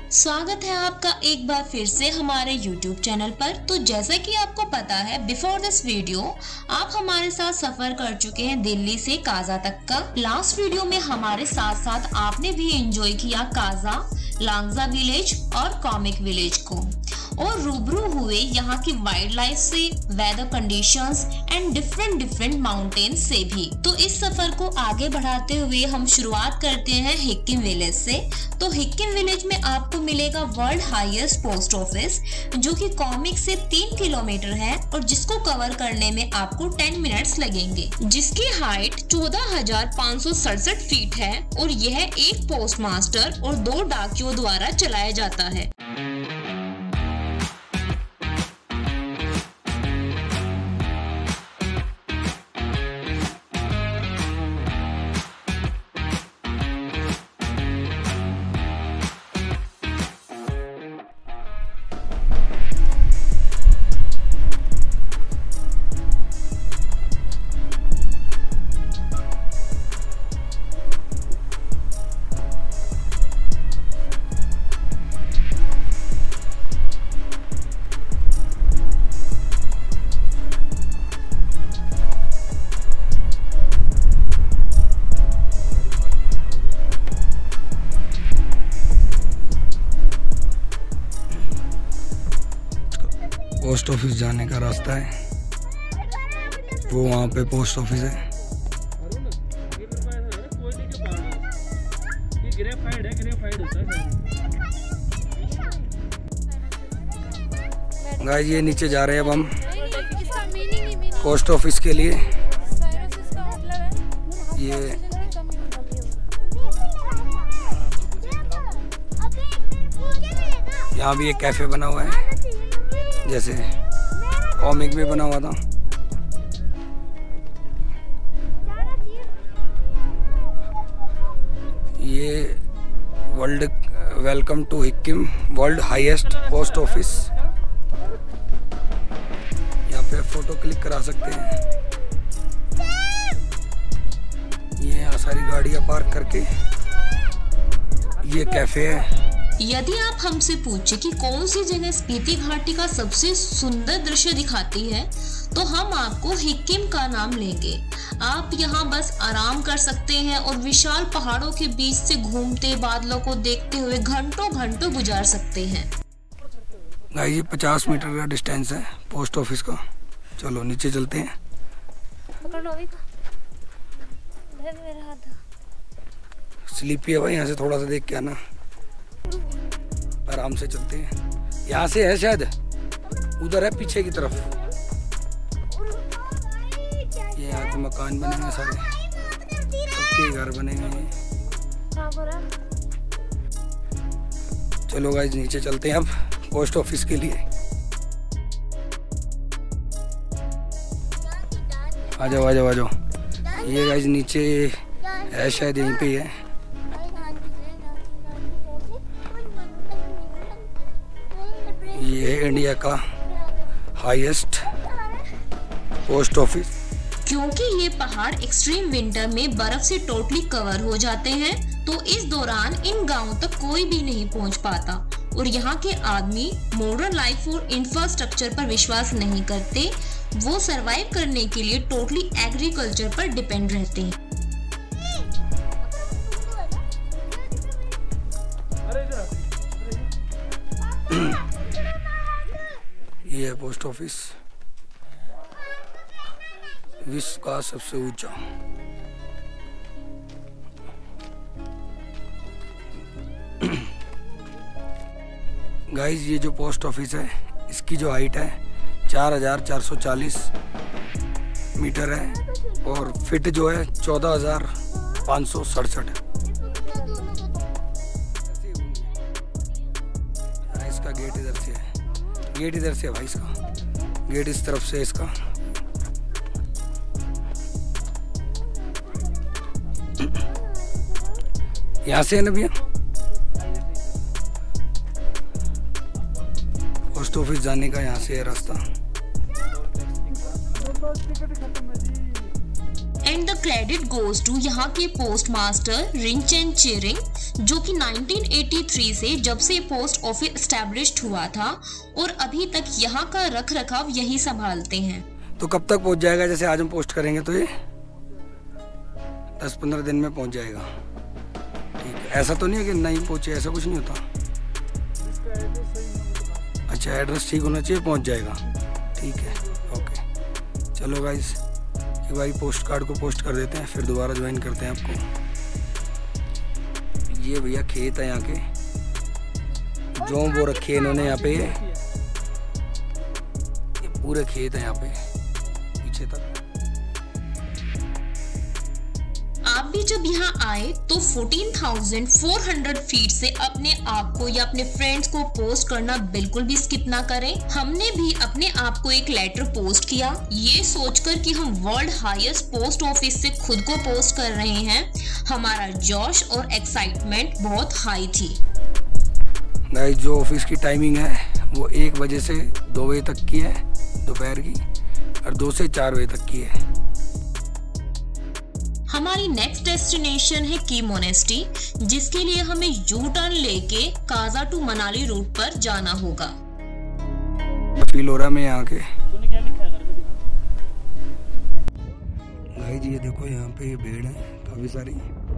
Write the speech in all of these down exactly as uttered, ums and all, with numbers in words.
स्वागत है आपका एक बार फिर से हमारे YouTube चैनल पर। तो जैसा कि आपको पता है, बिफोर दिस वीडियो आप हमारे साथ सफर कर चुके हैं दिल्ली से काजा तक का। लास्ट वीडियो में हमारे साथ साथ आपने भी एंजॉय किया काजा, लांगजा विलेज और कॉमिक विलेज को, और रूबरू हुए यहाँ की वाइल्ड लाइफ से, weather conditions and different different mountains से भी। तो इस सफर को आगे बढ़ाते हुए हम शुरुआत करते हैं हिक्किम विलेज से। तो हिक्किम विलेज में आपको मिलेगा वर्ल्ड हाईएस्ट पोस्ट ऑफिस, जो कि कॉमिक से तीन किलोमीटर है और जिसको कवर करने में आपको टेन मिनट्स लगेंगे, जिसकी हाइट चौदह हजार पाँच सौ सड़सठ फीट है और यह एक पोस्ट मास्टर और दो डाकियों द्वारा चलाया जाता है। पोस्ट ऑफिस जाने का रास्ता है, वो वहाँ पे पोस्ट ऑफिस है। गाइस ये नीचे जा रहे हैं अब हम पोस्ट ऑफिस के लिए। ये यहाँ भी एक कैफे बना हुआ है, जैसे कॉमिक में बना हुआ था। ये world welcome to Hikkim world highest post office. यहाँ पे फोटो क्लिक करा सकते हैं। ये यहाँ सारी गाड़ियाँ पार्क करके ये कैफे है। यदि आप हमसे पूछे कि कौन सी जगह स्पीति घाटी का सबसे सुंदर दृश्य दिखाती है, तो हम आपको हिक्किम का नाम लेंगे। आप यहाँ बस आराम कर सकते हैं और विशाल पहाड़ों के बीच से घूमते बादलों को देखते हुए घंटों घंटों गुजार सकते हैं। गाइस ये पचास मीटर का डिस्टेंस है पोस्ट ऑफिस का। चलो नीचे चलते हैं। स्लीपी है भाई, यहाँ से थोड़ा सा देख के आना। आराम से चलते हैं। यहाँ से है शायद, उधर है पीछे की तरफ। ये यहाँ के मकान बने हैं सारे, सबके घर बने हुए हैं। चलो गाइस नीचे चलते हैं अब पोस्ट ऑफिस के लिए। आ जाओ आ जाओ आ जाओ। ये गाइस नीचे है शायद, यहीं पे है। ये है इंडिया का हाईएस्ट पोस्ट ऑफिस। क्योंकि ये पहाड़ एक्सट्रीम विंटर में बर्फ से टोटली कवर हो जाते हैं, तो इस दौरान इन गांवों तक कोई भी नहीं पहुंच पाता और यहाँ के आदमी मॉडर्न लाइफ और इंफ्रास्ट्रक्चर पर विश्वास नहीं करते। वो सरवाइव करने के लिए टोटली एग्रीकल्चर पर डिपेंड रहते हैं। ये है पोस्ट ऑफिस, विश्व का सबसे ऊंचा। गाइस ये जो पोस्ट ऑफिस है, इसकी जो हाइट है चार हजार चार सौ चालीस मीटर है और फिट जो है चौदह हजार पाँच सौ सड़सठ। इसका गेट इधर से है, गेट इधर से है भाई, इसका गेट इस तरफ से। इसका यहाँ से है ना भैया, पोस्ट ऑफिस जाने का यहाँ से है रास्ता। And the credit goes to यहाँ के पोस्ट मास्टर रिंचेन चेरिंग, जो कि नाइनटीन एटी थ्री से जब से पोस्ट ऑफिस एस्टैब्लिश्ड हुआ था और अभी तक यहाँ का रख रखाव यही संभालते हैं। तो कब तक पहुँच जाएगा? जैसे आज हम पोस्ट करेंगे तो ये दस पंद्रह दिन में पहुँच जाएगा। ठीक है, ऐसा तो नहीं है कि नहीं पहुँचे, ऐसा कुछ नहीं होता। अच्छा, एड्रेस ठीक होना चाहिए, पहुँच जाएगा। ठीक है, ओके। चलो गाइस, एक बार पोस्ट कार्ड को पोस्ट कर देते हैं, फिर दोबारा ज्वाइन करते हैं आपको। ये भैया खेत है यहाँ के, जो वो रखे इन्होंने यहाँ पे, ये पूरे खेत है यहाँ पे पीछे तक। आप भी जब यहाँ आए तो चौदह हज़ार चार सौ फीट से अपने आप को या अपने फ्रेंड्स को पोस्ट करना बिल्कुल भी स्किप ना करें। हमने भी अपने आप को एक लेटर पोस्ट किया, ये सोचकर कि हम वर्ल्ड हाईएस्ट पोस्ट ऑफिस से खुद को पोस्ट कर रहे हैं। हमारा जोश और एक्साइटमेंट बहुत हाई थी। गाइस, जो ऑफिस की टाइमिंग है वो एक बजे से दो बजे तक की है दोपहर की, और दो से चार बजे तक की है। हमारी नेक्स्ट डेस्टिनेशन है की मोनेस्ट्री, जिसके लिए हमें यू टर्न लेके काजा टू मनाली रूट पर जाना होगा। फील हो रहा है मैं यहाँ के। गाइस, ये देखो यहाँ पे भीड़ है काफी सारी।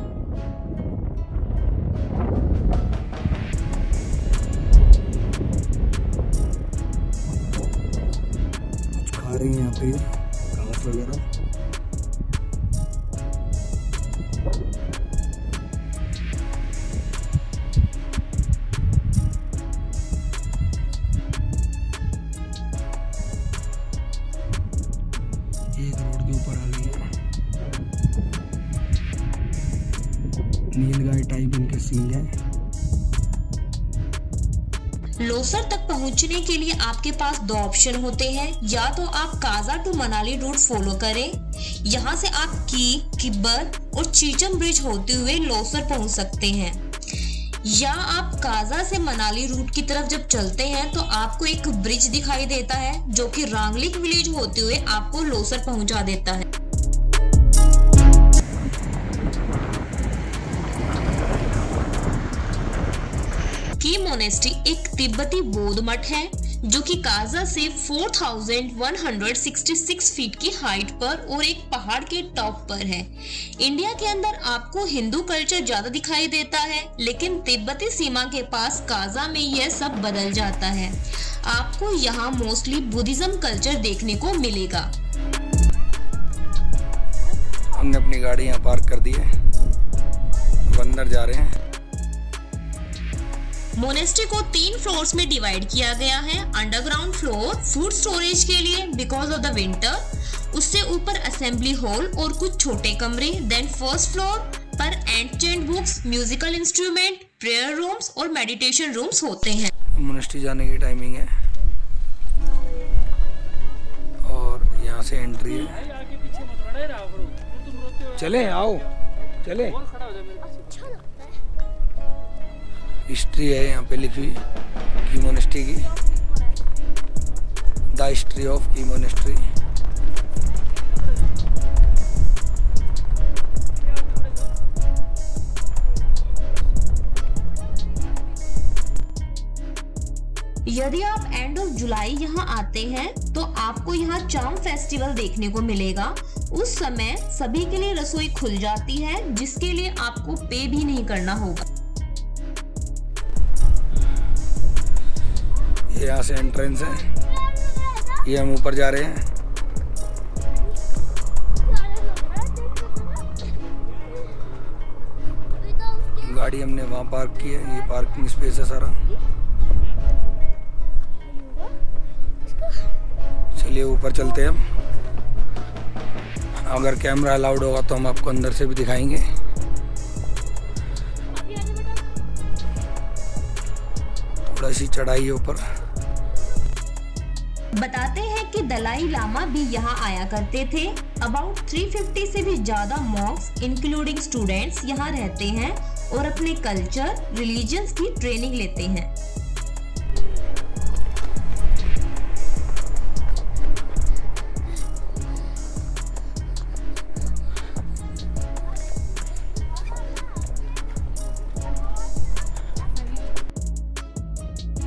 कुछ खा रही है यहाँ पे घास वगैरह। एक रोड के ऊपर आ गई है, नीलगाय टाइप इनके सीन है। लोसर तक पहुंचने के लिए आपके पास दो ऑप्शन होते हैं, या तो आप Kaza to Manali route follow करें, यहाँ से आप की, किब्बत और चीचम ब्रिज होते हुए लोसर पहुंच सकते हैं, या आप काजा से मनाली रूट की तरफ जब चलते हैं तो आपको एक ब्रिज दिखाई देता है जो कि रांगलिक विलेज होते हुए आपको लोसर पहुंचा देता है। की मोनेस्ट्री एक तिब्बती बौद्ध मठ है जो कि काजा से चार हज़ार एक सौ छियासठ फीट की हाइट पर और एक पहाड़ के टॉप पर है। इंडिया के अंदर आपको हिंदू कल्चर ज्यादा दिखाई देता है, लेकिन तिब्बती सीमा के पास काजा में यह सब बदल जाता है। आपको यहाँ मोस्टली बुद्धिज्म कल्चर देखने को मिलेगा। हमने अपनी गाड़ी यहाँ पार्क कर दी है, अंदर जा रहे हैं। मोनेस्ट्री को तीन फ्लोर्स में डिवाइड किया गया है। अंडरग्राउंड फ्लोर फूड स्टोरेज के लिए बिकॉज ऑफ द विंटर, उससे ऊपर असेंबली हॉल और कुछ छोटे कमरे। देन फर्स्ट फ्लोर पर ancient books, musical instrument, prayer rooms और मेडिटेशन रूम्स होते हैं। मोनेस्ट्री जाने की टाइमिंग है और यहाँ से एंट्री है। चले आओ, चले। हिस्ट्री है यहाँ पे लिखी हुई की मोनेस्ट्री की, the history of Key monastery. यदि आप एंड ऑफ जुलाई यहाँ आते हैं तो आपको यहाँ चाम फेस्टिवल देखने को मिलेगा। उस समय सभी के लिए रसोई खुल जाती है, जिसके लिए आपको पे भी नहीं करना होगा। ये यहाँ से एंट्रेंस है, ये हम ऊपर जा रहे हैं। गाड़ी हमने वहाँ पार्क की है, ये पार्किंग स्पेस है सारा। चलिए ऊपर चलते हैं हम। अगर कैमरा अलाउड होगा तो हम आपको अंदर से भी दिखाएंगे। थोड़ा सी चढ़ाई है ऊपर। बताते हैं कि दलाई लामा भी यहाँ आया करते थे। अबाउट तीन सौ पचास से भी ज्यादा मॉन्क्स इंक्लूडिंग स्टूडेंट्स यहाँ रहते हैं और अपने कल्चर, रिलीजन्स की ट्रेनिंग लेते हैं।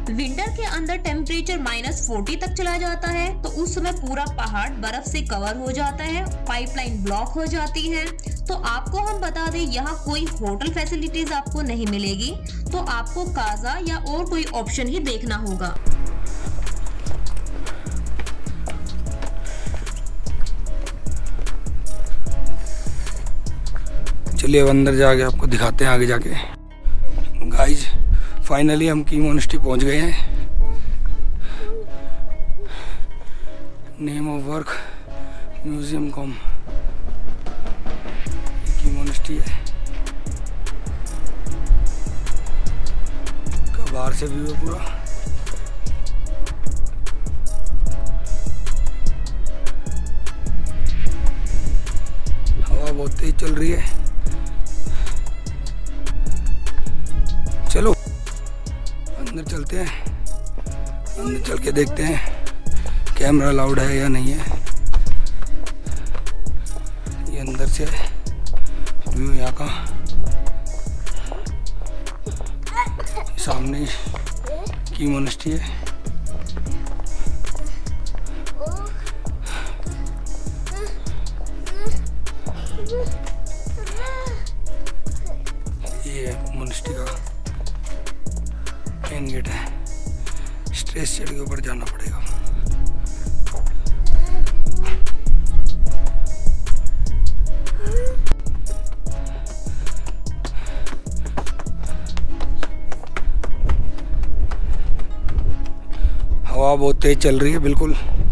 विंटर के अंदर टेम्परेचर माइनस फोर्टी तक चला जाता है, तो उस समय पूरा पहाड़ बर्फ से कवर हो जाता है, पाइपलाइन ब्लॉक हो जाती है। तो आपको हम बता दें, यहाँ कोई होटल फैसिलिटीज आपको नहीं मिलेगी, तो आपको काजा या और कोई ऑप्शन ही देखना होगा। चलिए अब अंदर जाके आपको दिखाते हैं आगे जाके। गाइज फाइनली हम की मोनेस्ट्री पहुंच गए हैं। नेम ऑफ वर्क म्यूजियम कॉम की मोनेस्ट्री है। का बाहर से व्यू है पूरा। हवा बहुत तेज चल रही है। चलो अंदर चलते हैं, अंदर चल के देखते हैं कैमरा अलाउड है या नहीं है। ये अंदर से व्यू यहाँ का, सामने की मोनेस्ट्री है। ये मोनेस्ट्री का मेन गेट है। स्ट्रेस चढ़ के ऊपर जाना पड़ेगा। हवा बहुत तेज चल रही है, बिल्कुल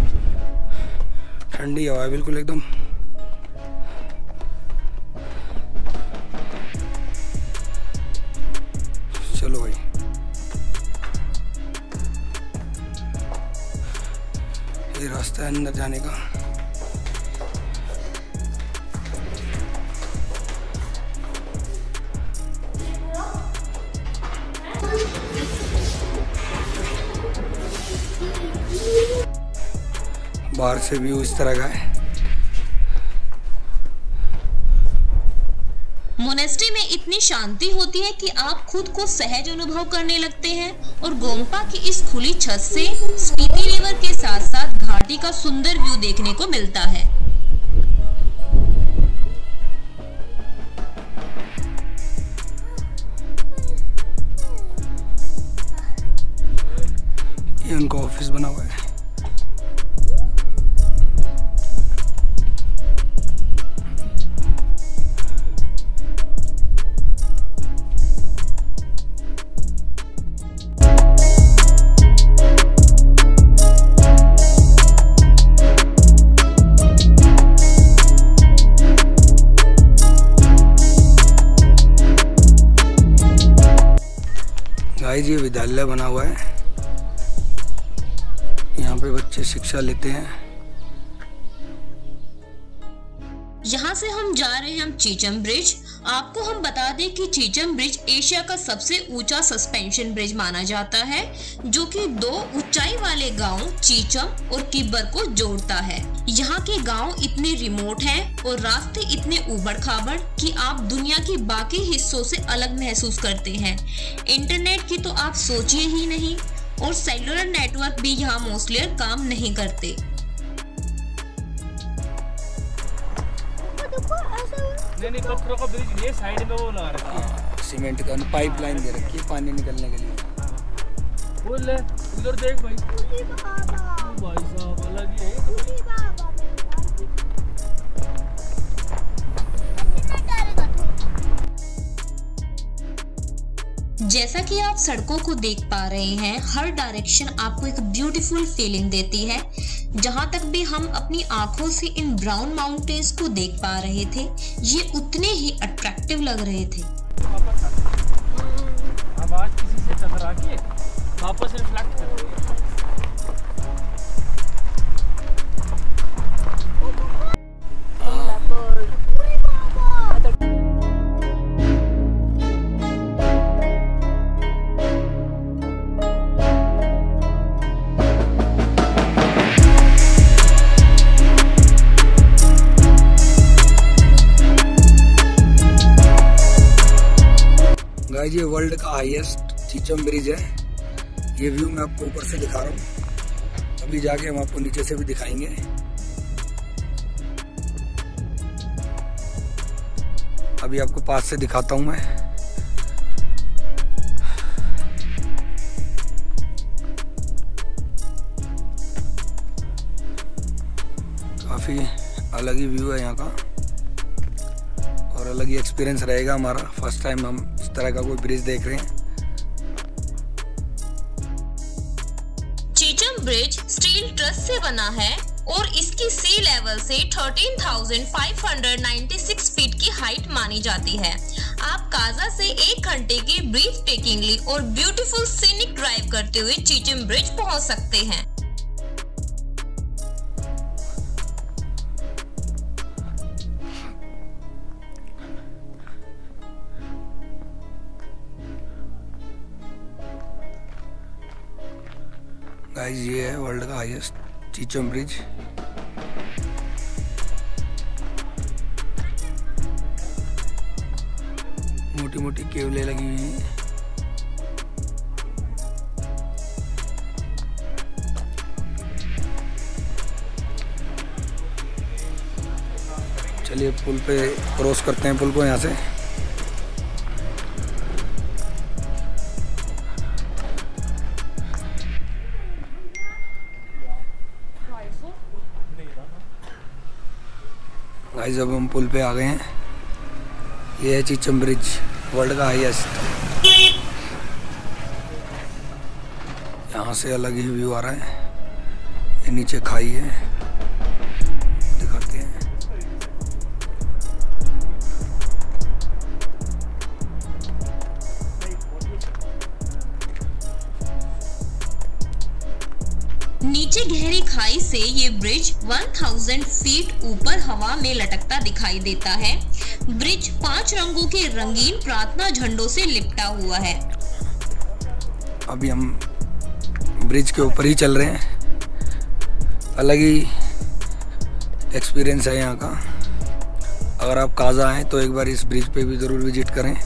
ठंडी हवा है, बिल्कुल एकदम। चलो भाई ये रास्ता है अंदर जाने का। बाहर से व्यू इस तरह का है। मोनेस्ट्री में इतनी शांति होती है कि आप खुद को सहज अनुभव करने लगते हैं और गोम्पा की इस खुली छत से स्पीति रिवर के साथ साथ घाटी का सुंदर व्यू देखने को मिलता है। ये उनका ऑफिस बना हुआ है। गाइस ये विद्यालय बना हुआ है, यहाँ पे बच्चे शिक्षा लेते हैं। यहाँ से हम जा रहे हैं हम चीचम ब्रिज। आपको हम बता दें कि चीचम ब्रिज एशिया का सबसे ऊंचा सस्पेंशन ब्रिज माना जाता है, जो कि दो ऊंचाई वाले गांव चीचम और किब्बर को जोड़ता है। यहाँ के गांव इतने रिमोट हैं और रास्ते इतने उबड़ खाबड़ कि आप दुनिया के बाकी हिस्सों से अलग महसूस करते हैं। इंटरनेट की तो आप सोचिए ही नहीं, और सेलुलर नेटवर्क भी यहाँ मोस्टली काम नहीं करते। नहीं नहीं पत्थरों का ब्रिज नहीं है, साइड में वो लगा रखी है, सीमेंट का पाइपलाइन दे रखी है पानी निकलने के लिए। बोल ले उधर देख भाई, भाई साहब अलग ही है। जैसा कि आप सड़कों को देख पा रहे हैं, हर डायरेक्शन आपको एक ब्यूटीफुल फीलिंग देती है। जहां तक भी हम अपनी आंखों से इन ब्राउन माउंटेन्स को देख पा रहे थे, ये उतने ही अट्रैक्टिव लग रहे थे। आवाज किसी से टकरा के वापस रिफ्लेक्ट कर रही है। गाइस ये वर्ल्ड का हाईएस्ट चीचम ब्रिज है। ये व्यू मैं आपको ऊपर से दिखा रहा हूँ, अभी जाके हम आपको नीचे से भी दिखाएंगे। अभी आपको पास से दिखाता हूँ मैं। काफ़ी अलग ही व्यू है यहाँ का और अलग ही एक्सपीरियंस रहेगा हमारा। फर्स्ट टाइम हम इस तरह का कोई ब्रिज देख रहे हैं। चीचम ब्रिज स्टील ट्रस से बना है और इसकी सी लेवल से तेरह हज़ार पाँच सौ छियानवे फीट की हाइट मानी जाती है। आप काजा से एक घंटे की ब्रीथ टेकिंगली और ब्यूटीफुल सीनिक ड्राइव करते हुए चीचम ब्रिज पहुंच सकते हैं। गाइस ये है वर्ल्ड का हाईएस्ट चीचम ब्रिज। मोटी मोटी केबलें लगी हुई हैं। चलिए पुल पे क्रॉस करते हैं पुल को यहाँ से। गाइस अब हम पुल पे आ गए हैं। ये है चीचम ब्रिज, वर्ल्ड का हाईएस्ट। यहाँ से अलग ही व्यू आ रहा है। ये नीचे खाई है, दिखाते हैं। नीचे गहरी खाई से ये ब्रिज एक हज़ार फीट ऊपर हवा में लटकता दिखाई देता है। ब्रिज पांच रंगों के रंगीन प्रार्थना झंडों से लिपटा हुआ है। अभी हम ब्रिज के ऊपर ही चल रहे हैं। अलग ही एक्सपीरियंस है यहाँ का। अगर आप काजा आए तो एक बार इस ब्रिज पे भी ज़रूर विजिट करें।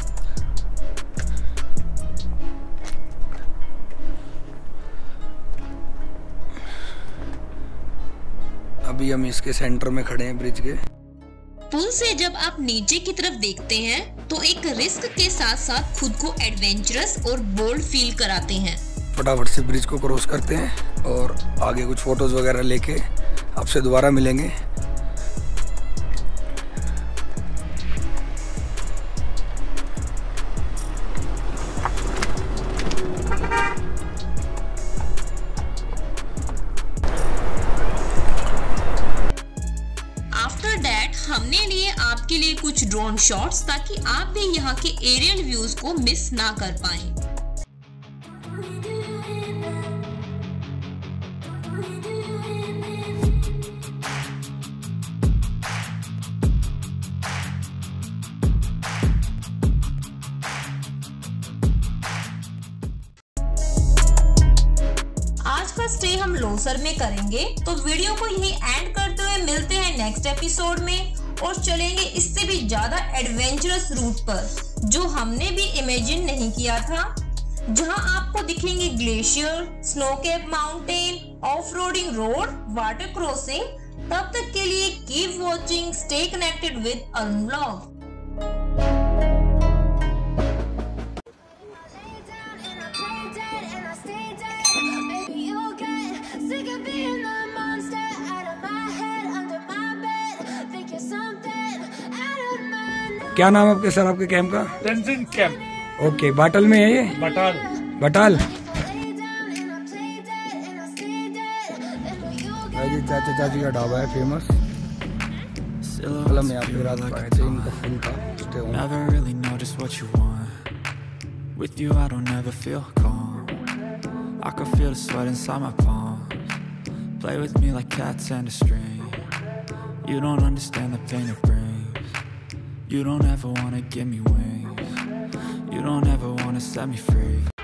अभी हम इसके सेंटर में खड़े हैं ब्रिज के। पुल से जब आप नीचे की तरफ देखते हैं तो एक रिस्क के साथ साथ खुद को एडवेंचरस और बोल्ड फील कराते हैं। फटाफट से ब्रिज को क्रॉस करते हैं और आगे कुछ फोटोज वगैरह लेके आपसे दोबारा मिलेंगे। हमने लिए आपके लिए कुछ ड्रोन शॉट्स ताकि आप भी यहाँ के एरियल व्यूज को मिस ना कर पाएं। आज का स्टे हम लोसर में करेंगे, तो वीडियो को यही एंड करते हुए मिलते हैं नेक्स्ट एपिसोड में और चलेंगे इससे भी ज्यादा एडवेंचरस रूट पर जो हमने भी इमेजिन नहीं किया था, जहां आपको दिखेंगे glacier, snow cap mountain, off roading road, water crossing. तब तक के लिए keep watching, stay connected with Arun vlog. क्या नाम है आपके सर, आपके कैंप का? तेंजिन कैंप। ओके, बाटल में है ये? बटाल। बटाल। चाचा चाची का ढाबा है फेमस। मतलब यहाँ पे रात को आए थे, इनका फुल था। Never really know just what you want. With you I don't ever feel calm. I can feel the sweat inside my palms. Play with me like cats and a string. You don't understand the pain it brings. You don't ever wanna give me wings. You don't ever wanna set me free.